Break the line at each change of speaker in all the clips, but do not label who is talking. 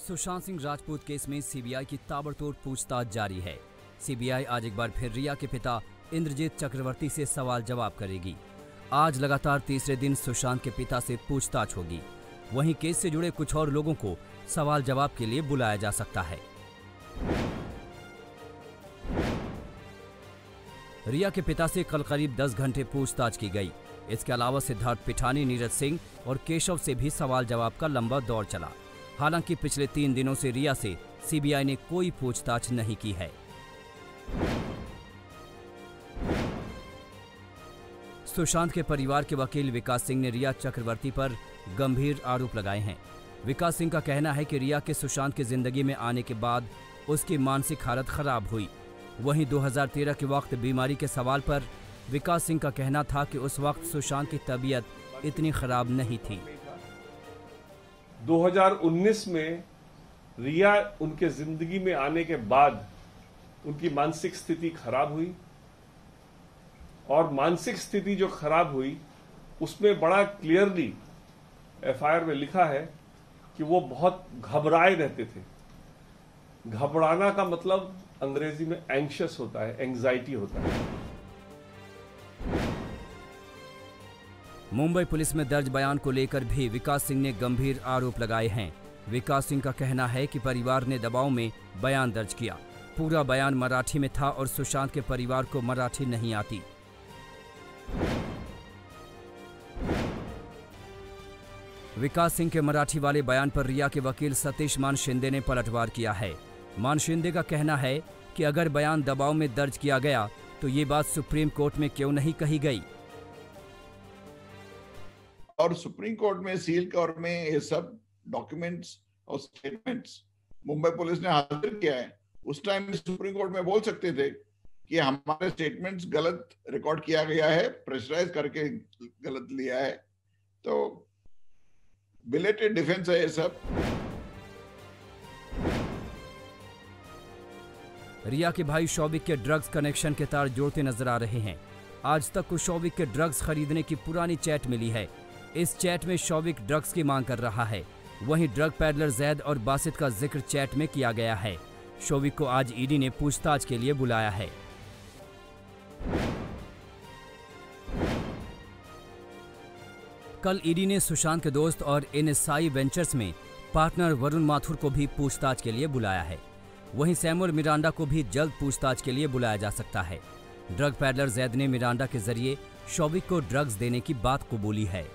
Sushant Singh Rajput case में CBI की ताबड़तोड़ पूछताछ जारी है। सीबीआई आज एक बार फिर रिया के पिता इंद्रजीत चक्रवर्ती से सवाल जवाब करेगी। आज लगातार तीसरे दिन सुशांत के पिता से पूछताछ होगी। वहीं केस से जुड़े कुछ और लोगों को सवाल जवाब के लिए बुलाया जा सकता है। रिया के पिता से कल करीब 10 घंटे पूछताछ की गई। इसके अलावा सिद्धार्थ पिठानी, नीरज सिंह और केशव से भी सवाल जवाब का लंबा दौर चला। हालांकि पिछले 3 दिनों से रिया से सीबीआई ने कोई पूछताछ नहीं की है। सुशांत के परिवार के वकील विकास सिंह ने रिया चक्रवर्ती पर गंभीर आरोप लगाए हैं। विकास सिंह का कहना है कि रिया के सुशांत की जिंदगी में आने के बाद उसकी मानसिक हालत खराब हुई। वहीं 2013 के वक्त बीमारी के सवाल पर विकास सिंह का कहना था कि उस वक्त सुशांत की तबीयत इतनी खराब नहीं थी।
2019 में रिया उनके जिंदगी में आने के बाद उनकी मानसिक स्थिति खराब हुई और मानसिक स्थिति जो खराब हुई उसमें बड़ा क्लियरली एफआईआर में लिखा है कि वो बहुत घबराए रहते थे। घबराना का मतलब अंग्रेजी में एंग्शियस होता है, एंग्जाइटी होता है।
मुंबई पुलिस में दर्ज बयान को लेकर भी विकास सिंह ने गंभीर आरोप लगाए हैं। विकास सिंह का कहना है कि परिवार ने दबाव में बयान दर्ज किया। पूरा बयान मराठी में था और सुशांत के परिवार को मराठी नहीं आती। विकास सिंह के मराठी वाले बयान पर रिया के वकील सतीश मान शिंदे ने पलटवार किया है। मान शिंदे का कहना है कि अगर बयान दबाव में दर्ज किया गया तो ये बात सुप्रीम कोर्ट में क्यों नहीं कही गई।
और सुप्रीम कोर्ट में सील कवर में ये सब डॉक्यूमेंट्स और स्टेटमेंट्स मुंबई पुलिस ने हाजिर किया है। उस टाइम में सुप्रीम कोर्ट में बोल सकते थे कि हमारे स्टेटमेंट्स गलत रिकॉर्ड किया गया है, प्रेशराइज करके गलत लिया है। तो बिलेटेड डिफेंस है ये सब।
रिया के भाई शौविक के ड्रग्स कनेक्शन के तार जोड़ते नजर आ रहे हैं। आज तक को शौविक के ड्रग्स खरीदने की पुरानी चैट मिली है। इस चैट में शौविक ड्रग्स की मांग कर रहा है। वहीं ड्रग पैडलर जैद और बासित का जिक्र चैट में किया गया है। शौविक को आज ईडी ने पूछताछ के लिए बुलाया है। कल ईडी ने सुशांत के दोस्त और एनएसआई वेंचर्स में पार्टनर वरुण माथुर को भी पूछताछ के लिए बुलाया है। वहीं सैमुअल मिरांडा को भी जल्द पूछताछ के लिए बुलाया जा सकता है। ड्रग पैडलर जैद ने मिरांडा के जरिए शौविक को ड्रग्स देने की बात को बोली है।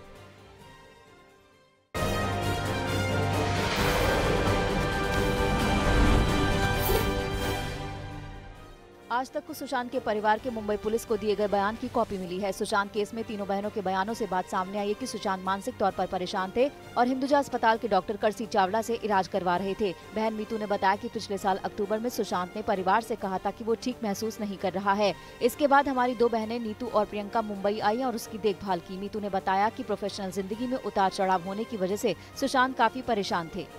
आज तक को सुशांत के परिवार के मुंबई पुलिस को दिए गए बयान की कॉपी मिली है। सुशांत केस में तीनों बहनों के बयानों से बात सामने आई है कि सुशांत मानसिक तौर पर परेशान थे और हिंदुजा अस्पताल के डॉक्टर करसी चावला से इलाज करवा रहे थे। बहन मीतू ने बताया कि पिछले साल अक्टूबर में सुशांत ने परिवार से कहा था कि वो ठीक महसूस नहीं कर रहा है। इसके बाद हमारी 2 बहनें नीतू और प्रियंका मुंबई आई और उसकी देखभाल की। मीतू ने बताया कि प्रोफेशनल जिंदगी में उतार चढ़ाव होने की वजह से सुशांत काफी परेशान थे।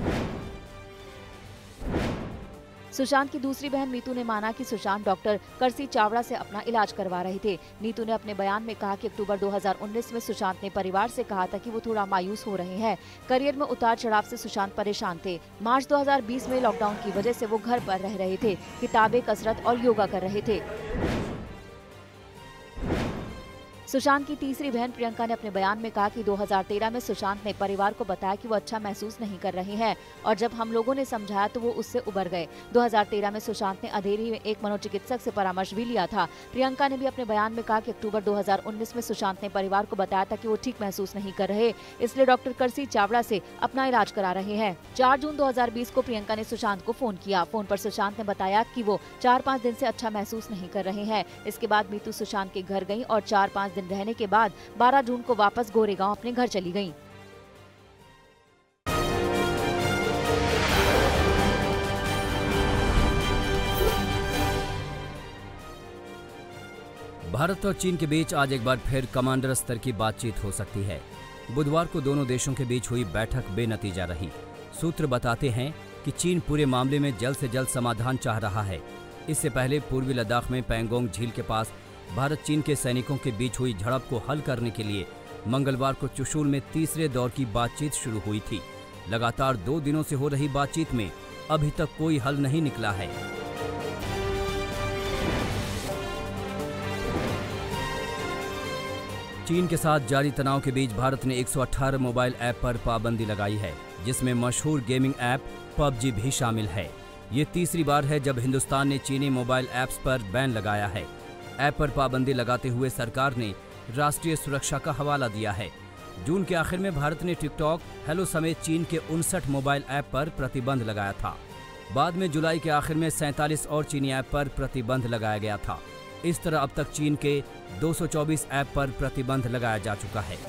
सुशांत की दूसरी बहन नीतू ने माना कि सुशांत डॉक्टर करसी चावड़ा से अपना इलाज करवा रहे थे। नीतू ने अपने बयान में कहा कि अक्टूबर 2019 में सुशांत ने परिवार से कहा था कि वो थोड़ा मायूस हो रहे हैं। करियर में उतार चढ़ाव से सुशांत परेशान थे। मार्च 2020 में लॉकडाउन की वजह से वो घर पर रह रहे थे, किताबें, कसरत और योगा कर रहे थे। सुशांत की तीसरी बहन प्रियंका ने अपने बयान में कहा कि 2013 में सुशांत ने परिवार को बताया कि वो अच्छा महसूस नहीं कर रहे हैं और जब हम लोगों ने समझाया तो वो उससे उबर गए। 2013 में सुशांत ने अंधेरी में एक मनोचिकित्सक से परामर्श भी लिया था। प्रियंका ने भी अपने बयान में कहा कि अक्टूबर 2019 में सुशांत ने परिवार को बताया था कि वो ठीक महसूस नहीं कर रहे, इसलिए डॉक्टर करसी चावड़ा से अपना इलाज करा रहे हैं। 4 जून 2020 को प्रियंका ने सुशांत को फोन किया। फोन पर सुशांत ने बताया कि वो 4-5 दिन से अच्छा महसूस नहीं कर रहे हैं। इसके बाद मीतू सुशांत के घर गयी और 4-5 दिन रहने के बाद 12 जून को वापस गोरेगांव अपने घर चली गईं।
भारत और चीन के बीच आज एक बार फिर कमांडर स्तर की बातचीत हो सकती है। बुधवार को दोनों देशों के बीच हुई बैठक बेनतीजा रही। सूत्र बताते हैं कि चीन पूरे मामले में जल्द से जल्द समाधान चाह रहा है। इससे पहले पूर्वी लद्दाख में पैंगोंग झील के पास भारत चीन के सैनिकों के बीच हुई झड़प को हल करने के लिए मंगलवार को चुशूल में तीसरे दौर की बातचीत शुरू हुई थी। लगातार 2 दिनों से हो रही बातचीत में अभी तक कोई हल नहीं निकला है। चीन के साथ जारी तनाव के बीच भारत ने 118 मोबाइल ऐप पर पाबंदी लगाई है, जिसमें मशहूर गेमिंग ऐप PUBG भी शामिल है। ये तीसरी बार है जब हिंदुस्तान ने चीनी मोबाइल ऐप्स पर बैन लगाया है। ऐप पर पाबंदी लगाते हुए सरकार ने राष्ट्रीय सुरक्षा का हवाला दिया है। जून के आखिर में भारत ने टिकटॉक, हेलो समेत चीन के 59 मोबाइल ऐप पर प्रतिबंध लगाया था। बाद में जुलाई के आखिर में 47 और चीनी ऐप पर प्रतिबंध लगाया गया था। इस तरह अब तक चीन के 224 ऐप पर प्रतिबंध लगाया जा चुका है।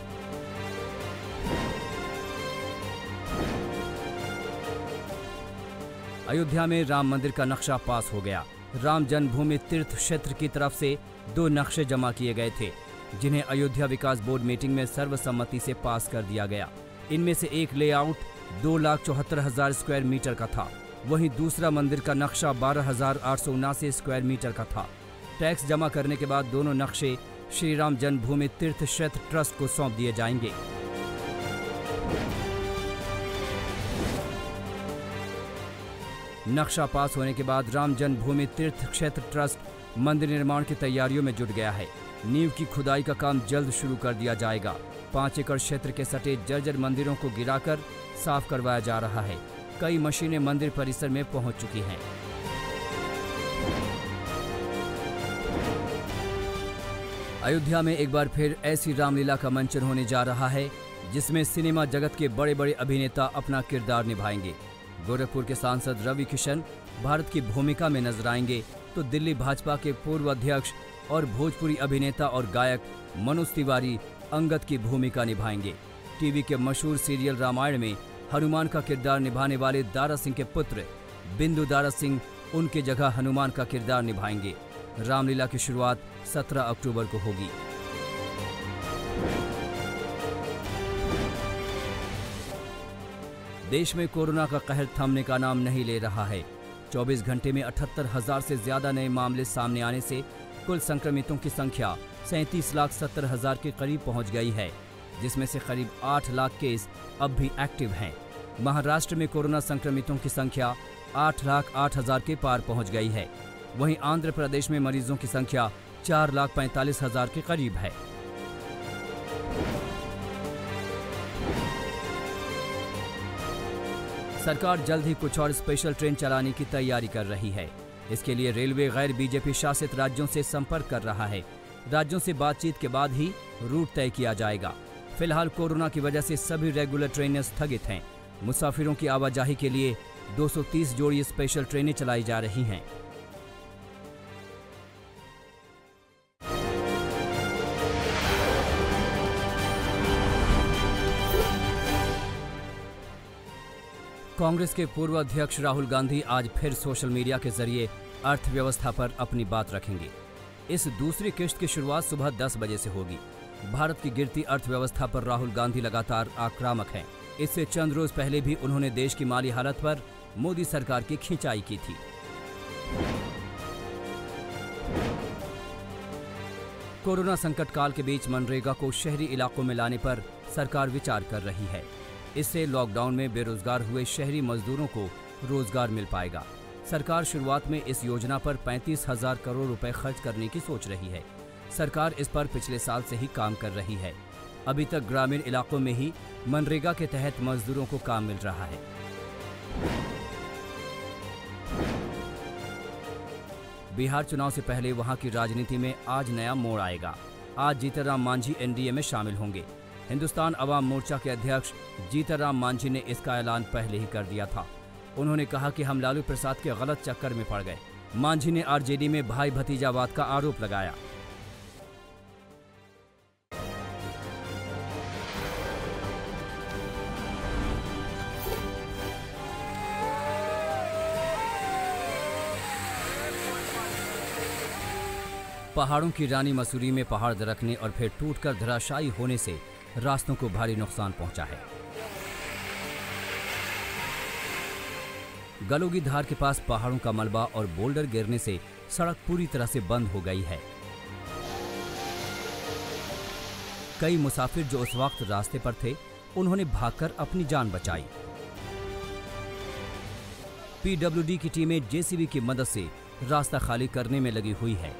अयोध्या में राम मंदिर का नक्शा पास हो गया। राम जन्मभूमि तीर्थ क्षेत्र की तरफ से 2 नक्शे जमा किए गए थे, जिन्हें अयोध्या विकास बोर्ड मीटिंग में सर्वसम्मति से पास कर दिया गया। इनमें से एक लेआउट 2,74,000 स्क्वायर मीटर का था, वहीं दूसरा मंदिर का नक्शा 12,879 स्क्वायर मीटर का था। टैक्स जमा करने के बाद दोनों नक्शे श्री राम जन्मभूमि तीर्थ क्षेत्र ट्रस्ट को सौंप दिए जाएंगे। नक्शा पास होने के बाद राम जन्मभूमि तीर्थ क्षेत्र ट्रस्ट मंदिर निर्माण की तैयारियों में जुट गया है। नींव की खुदाई का काम जल्द शुरू कर दिया जाएगा। 5 एकड़ क्षेत्र के सटे जर्जर मंदिरों को गिराकर साफ करवाया जा रहा है। कई मशीनें मंदिर परिसर में पहुंच चुकी हैं। अयोध्या में एक बार फिर ऐसी रामलीला का मंचन होने जा रहा है, जिसमें सिनेमा जगत के बड़े बड़े अभिनेता अपना किरदार निभाएंगे। गोरखपुर के सांसद रवि किशन भारत की भूमिका में नजर आएंगे, तो दिल्ली भाजपा के पूर्व अध्यक्ष और भोजपुरी अभिनेता और गायक मनोज तिवारी अंगद की भूमिका निभाएंगे। टीवी के मशहूर सीरियल रामायण में हनुमान का किरदार निभाने वाले दारा सिंह के पुत्र बिंदु दारा सिंह उनके जगह हनुमान का किरदार निभाएंगे। रामलीला की शुरुआत 17 अक्टूबर को होगी। देश में कोरोना का कहर थमने का नाम नहीं ले रहा है। 24 घंटे में 78,000 से ज्यादा नए मामले सामने आने से कुल संक्रमितों की संख्या 37,70,000 के करीब पहुंच गई है, जिसमें से करीब 8 लाख केस अब भी एक्टिव हैं। महाराष्ट्र में कोरोना संक्रमितों की संख्या 8,08,000 के पार पहुंच गई है। वहीं आंध्र प्रदेश में मरीजों की संख्या 4,45,000 के करीब है। सरकार जल्द ही कुछ और स्पेशल ट्रेन चलाने की तैयारी कर रही है। इसके लिए रेलवे गैर बीजेपी शासित राज्यों से संपर्क कर रहा है। राज्यों से बातचीत के बाद ही रूट तय किया जाएगा। फिलहाल कोरोना की वजह से सभी रेगुलर ट्रेनें स्थगित हैं। मुसाफिरों की आवाजाही के लिए 230 जोड़ी स्पेशल ट्रेनें चलाई जा रही हैं। कांग्रेस के पूर्व अध्यक्ष राहुल गांधी आज फिर सोशल मीडिया के जरिए अर्थव्यवस्था पर अपनी बात रखेंगे। इस दूसरी किश्त की शुरुआत सुबह 10 बजे से होगी। भारत की गिरती अर्थव्यवस्था पर राहुल गांधी लगातार आक्रामक हैं। इससे चंद रोज पहले भी उन्होंने देश की माली हालत पर मोदी सरकार की खिंचाई की थी। कोरोना संकट काल के बीच मनरेगा को शहरी इलाकों में लाने पर सरकार विचार कर रही है। इससे लॉकडाउन में बेरोजगार हुए शहरी मजदूरों को रोजगार मिल पाएगा। सरकार शुरुआत में इस योजना पर 35,000 करोड़ रुपए खर्च करने की सोच रही है। सरकार इस पर पिछले साल से ही काम कर रही है। अभी तक ग्रामीण इलाकों में ही मनरेगा के तहत मजदूरों को काम मिल रहा है। बिहार चुनाव से पहले वहां की राजनीति में आज नया मोड़ आएगा। आज जीतनराम मांझी एनडीए में शामिल होंगे। हिंदुस्तान अवाम मोर्चा के अध्यक्ष जीतनराम मांझी ने इसका ऐलान पहले ही कर दिया था। उन्होंने कहा कि हम लालू प्रसाद के गलत चक्कर में पड़ गए। मांझी ने आरजेडी में भाई भतीजावाद का आरोप लगाया। पहाड़ों की रानी मसूरी में पहाड़ दरकने और फिर टूटकर धराशायी होने से रास्तों को भारी नुकसान पहुंचा है। गलोगी धार के पास पहाड़ों का मलबा और बोल्डर गिरने से सड़क पूरी तरह से बंद हो गई है। कई मुसाफिर जो उस वक्त रास्ते पर थे उन्होंने भागकर अपनी जान बचाई। पीडब्ल्यूडी की टीमें जेसीबी की मदद से रास्ता खाली करने में लगी हुई है।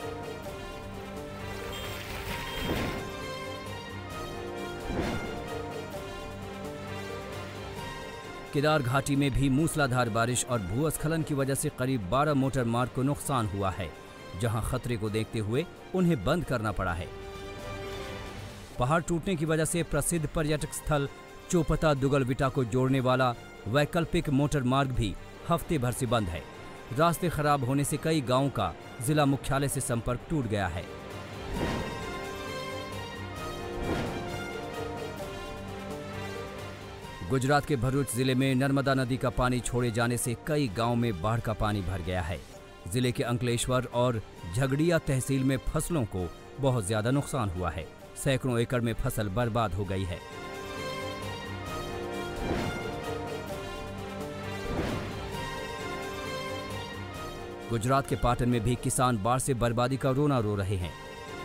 केदार घाटी में भी मूसलाधार बारिश और भूस्खलन की वजह से करीब 12 मोटर मार्ग को नुकसान हुआ है, जहां खतरे को देखते हुए उन्हें बंद करना पड़ा है। पहाड़ टूटने की वजह से प्रसिद्ध पर्यटक स्थल चोपता दुगलविटा को जोड़ने वाला वैकल्पिक मोटर मार्ग भी हफ्ते भर से बंद है। रास्ते खराब होने से कई गांवों का जिला मुख्यालय से संपर्क टूट गया है। गुजरात के भरूच जिले में नर्मदा नदी का पानी छोड़े जाने से कई गांवों में बाढ़ का पानी भर गया है। जिले के अंकलेश्वर और झगड़िया तहसील में फसलों को बहुत ज्यादा नुकसान हुआ है। सैकड़ों एकड़ में फसल बर्बाद हो गई है। गुजरात के पाटन में भी किसान बाढ़ से बर्बादी का रोना रो रहे हैं।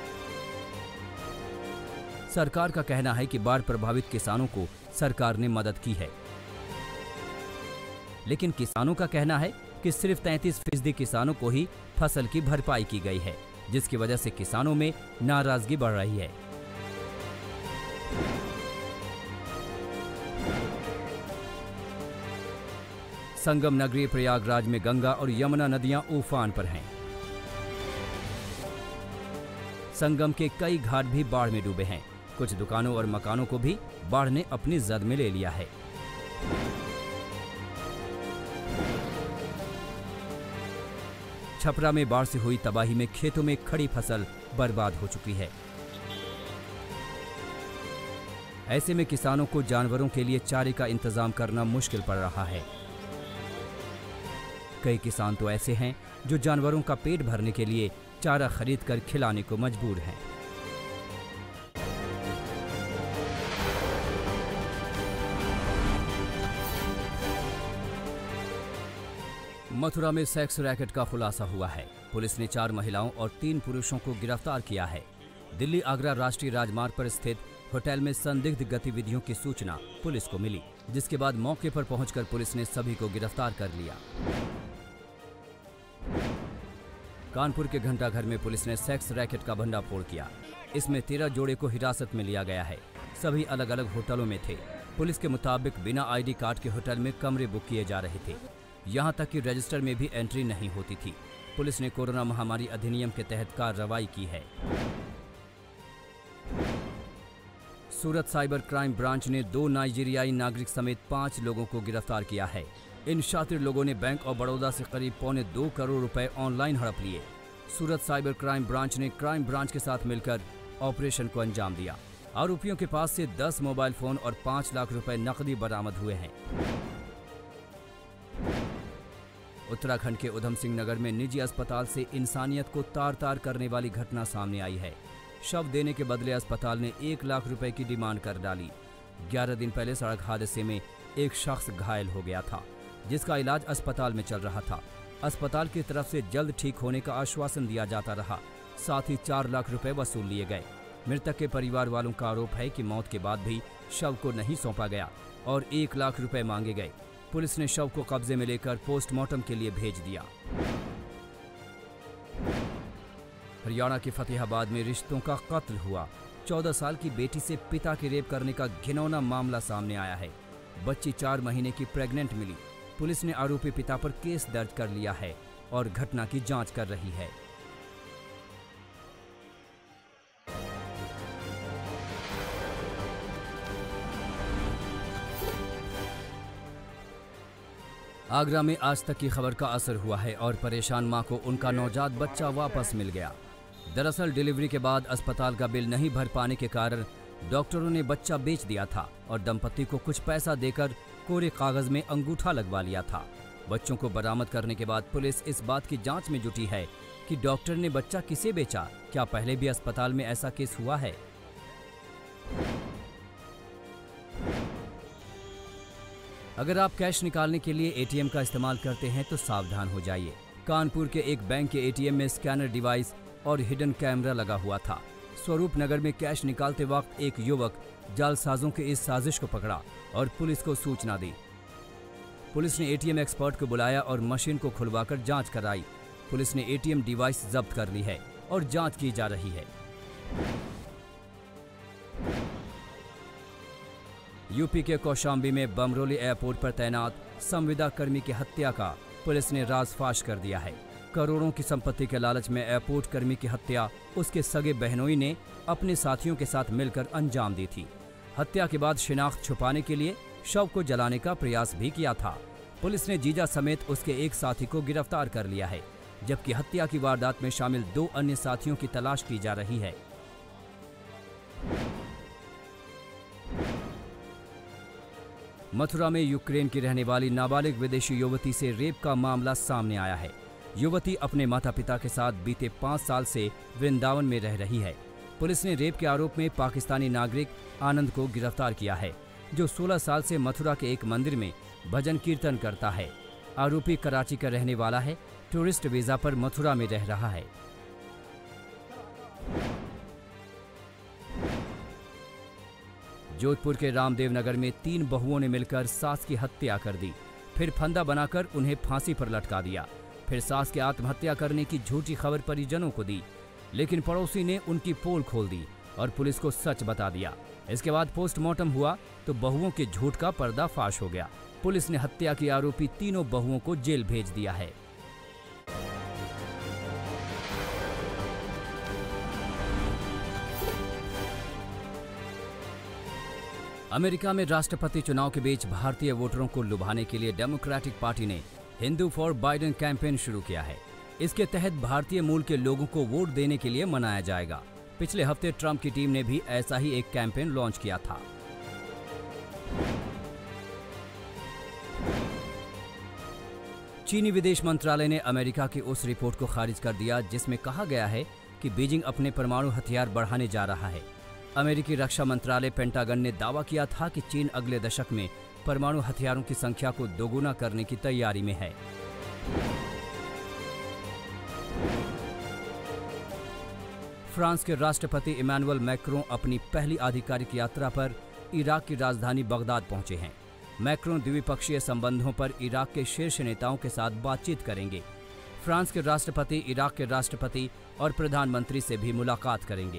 सरकार का कहना है कि बाढ़ प्रभावित किसानों को सरकार ने मदद की है, लेकिन किसानों का कहना है कि सिर्फ 33% किसानों को ही फसल की भरपाई की गई है, जिसकी वजह से किसानों में नाराजगी बढ़ रही है। संगम नगरी प्रयागराज में गंगा और यमुना नदियां उफान पर हैं। संगम के कई घाट भी बाढ़ में डूबे हैं। कुछ दुकानों और मकानों को भी बाढ़ ने अपनी जद में ले लिया है। छपरा में बाढ़ से हुई तबाही में खेतों में खड़ी फसल बर्बाद हो चुकी है। ऐसे में किसानों को जानवरों के लिए चारे का इंतजाम करना मुश्किल पड़ रहा है। कई किसान तो ऐसे हैं जो जानवरों का पेट भरने के लिए चारा खरीद कर खिलाने को मजबूर हैं। मथुरा में सेक्स रैकेट का खुलासा हुआ है। पुलिस ने 4 महिलाओं और 3 पुरुषों को गिरफ्तार किया है। दिल्ली आगरा राष्ट्रीय राजमार्ग पर स्थित होटल में संदिग्ध गतिविधियों की सूचना पुलिस को मिली, जिसके बाद मौके पर पहुंचकर पुलिस ने सभी को गिरफ्तार कर लिया। कानपुर के घंटाघर में पुलिस ने सेक्स रैकेट का भंडाफोड़ किया। इसमें 13 जोड़े को हिरासत में लिया गया है। सभी अलग अलग होटलों में थे। पुलिस के मुताबिक बिना आईडी कार्ड के होटल में कमरे बुक किए जा रहे थे। यहां तक कि रजिस्टर में भी एंट्री नहीं होती थी। पुलिस ने कोरोना महामारी अधिनियम के तहत कार्रवाई की है। सूरत साइबर क्राइम ब्रांच ने 2 नाइजीरियाई नागरिक समेत 5 लोगों को गिरफ्तार किया है। इन शातिर लोगों ने बैंक ऑफ बड़ौदा से करीब 2.25 करोड़ रुपए ऑनलाइन हड़प लिए। सूरत साइबर क्राइम ब्रांच ने क्राइम ब्रांच के साथ मिलकर ऑपरेशन को अंजाम दिया। आरोपियों के पास से 10 मोबाइल फोन और 5 लाख रुपए नकदी बरामद हुए हैं। उत्तराखंड के उधम सिंह नगर में निजी अस्पताल से इंसानियत को तार तार करने वाली घटना सामने आई है। शव देने के बदले अस्पताल ने 1 लाख रुपए की डिमांड कर डाली। 11 दिन पहले सड़क हादसे में एक शख्स घायल हो गया था, जिसका इलाज अस्पताल में चल रहा था। अस्पताल की तरफ से जल्द ठीक होने का आश्वासन दिया जाता रहा, साथ ही 4 लाख रुपए वसूल लिए गए। मृतक के परिवार वालों का आरोप है कि मौत के बाद भी शव को नहीं सौंपा गया और 1 लाख रुपए मांगे गए। पुलिस ने शव को कब्जे में लेकर पोस्टमार्टम के लिए भेज दिया। हरियाणा के फतेहाबाद में रिश्तों का कत्ल हुआ। 14 साल की बेटी से पिता की रेप करने का घिनौना मामला सामने आया है। बच्ची 4 महीने की प्रेग्नेंट मिली। पुलिस ने आरोपी पिता पर केस दर्ज कर लिया है और घटना की जांच कर रही है। आगरा में आज तक की खबर का असर हुआ है और परेशान मां को उनका नवजात बच्चा वापस मिल गया। दरअसल डिलीवरी के बाद अस्पताल का बिल नहीं भर पाने के कारण डॉक्टरों ने बच्चा बेच दिया था और दंपति को कुछ पैसा देकर कोरे कागज में अंगूठा लगवा लिया था। बच्चों को बरामद करने के बाद पुलिस इस बात की जांच में जुटी है कि डॉक्टर ने बच्चा किसे बेचा। क्या पहले भी अस्पताल में ऐसा केस हुआ है? अगर आप कैश निकालने के लिए एटीएम का इस्तेमाल करते हैं तो सावधान हो जाइए। कानपुर के एक बैंक के एटीएम में स्कैनर डिवाइस और हिडन कैमरा लगा हुआ था। स्वरूप नगर में कैश निकालते वक्त एक युवक जालसाजों के इस साजिश को पकड़ा और पुलिस को सूचना दी। पुलिस ने एटीएम एक्सपर्ट को बुलाया और मशीन को खुलवाकर जांच कराई। पुलिस ने एटीएम डिवाइस जब्त कर ली है और जांच की जा रही है। यूपी के कौशाम्बी में बमरोली एयरपोर्ट पर तैनात संविदा कर्मी की हत्या का पुलिस ने राज फाश कर दिया है। करोड़ों की संपत्ति के लालच में एयरपोर्ट कर्मी की हत्या उसके सगे बहनोई ने अपने साथियों के साथ मिलकर अंजाम दी थी। हत्या के बाद शिनाख्त छुपाने के लिए शव को जलाने का प्रयास भी किया था। पुलिस ने जीजा समेत उसके एक साथी को गिरफ्तार कर लिया है, जबकि हत्या की वारदात में शामिल 2 अन्य साथियों की तलाश की जा रही है। मथुरा में यूक्रेन की रहने वाली नाबालिग विदेशी युवती से रेप का मामला सामने आया है। युवती अपने माता पिता के साथ बीते 5 साल से वृंदावन में रह रही है। पुलिस ने रेप के आरोप में पाकिस्तानी नागरिक आनंद को गिरफ्तार किया है, जो 16 साल से मथुरा के एक मंदिर में भजन कीर्तन करता है। आरोपी कराची का रहने वाला है, टूरिस्ट वीजा पर मथुरा में रह रहा है। जोधपुर के रामदेव नगर में 3 बहुओं ने मिलकर सास की हत्या कर दी, फिर फंदा बनाकर उन्हें फांसी पर लटका दिया। फिर सास के आत्महत्या करने की झूठी खबर परिजनों को दी, लेकिन पड़ोसी ने उनकी पोल खोल दी और पुलिस को सच बता दिया। इसके बाद पोस्टमार्टम हुआ तो बहुओं के झूठ का पर्दाफाश हो गया। पुलिस ने हत्या की आरोपी तीनों बहुओं को जेल भेज दिया है। अमेरिका में राष्ट्रपति चुनाव के बीच भारतीय वोटरों को लुभाने के लिए डेमोक्रेटिक पार्टी ने हिंदू फॉर बाइडेन कैंपेन शुरू किया है। इसके तहत भारतीय मूल के लोगों को वोट देने के लिए मनाया जाएगा। पिछले हफ्ते ट्रंप की टीम ने भी ऐसा ही एक कैंपेन लॉन्च किया था। चीनी विदेश मंत्रालय ने अमेरिका की उस रिपोर्ट को खारिज कर दिया जिसमें कहा गया है कि बीजिंग अपने परमाणु हथियार बढ़ाने जा रहा है। अमेरिकी रक्षा मंत्रालय पेंटागन ने दावा किया था कि चीन अगले दशक में परमाणु हथियारों की संख्या को दोगुना करने की तैयारी में है। फ्रांस के राष्ट्रपति इमैनुअल मैक्रों अपनी पहली आधिकारिक यात्रा पर इराक की राजधानी बगदाद पहुंचे हैं। मैक्रों द्विपक्षीय संबंधों पर इराक के शीर्ष नेताओं के साथ बातचीत करेंगे। फ्रांस के राष्ट्रपति इराक के राष्ट्रपति और प्रधानमंत्री से भी मुलाकात करेंगे।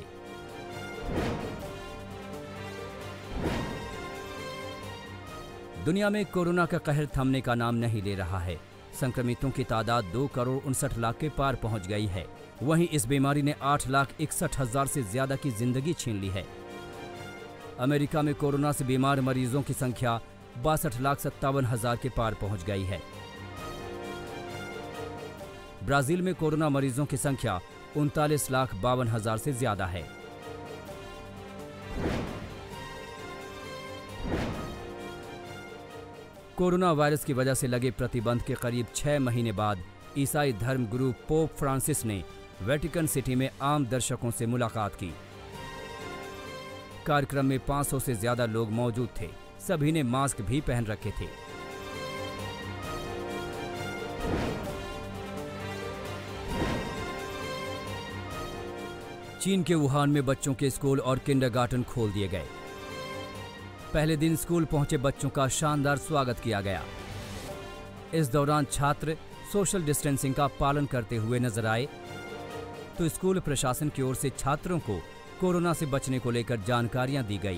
दुनिया में कोरोना का कहर थमने का नाम नहीं ले रहा है। संक्रमितों की तादाद 2 करोड़ 59 लाख के पार पहुंच गई है। वहीं इस बीमारी ने 8,61,000 से ज्यादा की जिंदगी छीन ली है। अमेरिका में कोरोना से बीमार मरीजों की संख्या 62,57,000 के पार पहुंच गई है। ब्राजील में कोरोना मरीजों की संख्या 39,52,000 से ज्यादा है। कोरोना वायरस की वजह से लगे प्रतिबंध के करीब 6 महीने बाद ईसाई धर्म गुरु पोप फ्रांसिस ने वेटिकन सिटी में आम दर्शकों से मुलाकात की। कार्यक्रम में 500 से ज्यादा लोग मौजूद थे। सभी ने मास्क भी पहन रखे थे। चीन के वुहान में बच्चों के स्कूल और किंडरगार्टन खोल दिए गए। पहले दिन स्कूल पहुंचे बच्चों का शानदार स्वागत किया गया। इस दौरान छात्र सोशल डिस्टेंसिंग का पालन करते हुए नजर आए, तो स्कूल प्रशासन की ओर से छात्रों को कोरोना से बचने को लेकर जानकारियां दी गई।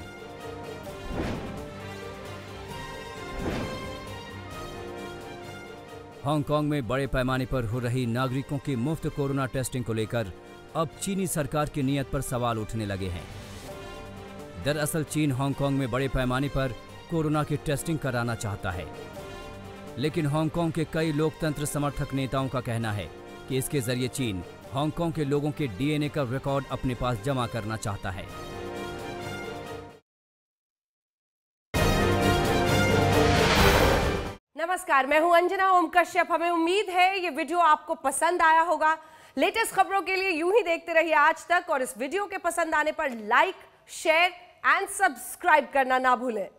हांगकांग में बड़े पैमाने पर हो रही नागरिकों की मुफ्त कोरोना टेस्टिंग को लेकर अब चीनी सरकार की नीयत पर सवाल उठने लगे हैं। दरअसल चीन हांगकांग में बड़े पैमाने पर कोरोना की टेस्टिंग कराना चाहता है, लेकिन हांगकांग के कई लोकतंत्र समर्थक नेताओं का कहना है कि इसके जरिए चीन हांगकांग के लोगों के डीएनए का रिकॉर्ड अपने पास जमा करना चाहता है।
नमस्कार, मैं हूं अंजना ओम कश्यप। हमें उम्मीद है ये वीडियो आपको पसंद आया होगा। लेटेस्ट खबरों के लिए यूं ही देखते रहिए आज तक, और इस वीडियो के पसंद आने पर लाइक, शेयर एंड सब्सक्राइब करना ना भूलें।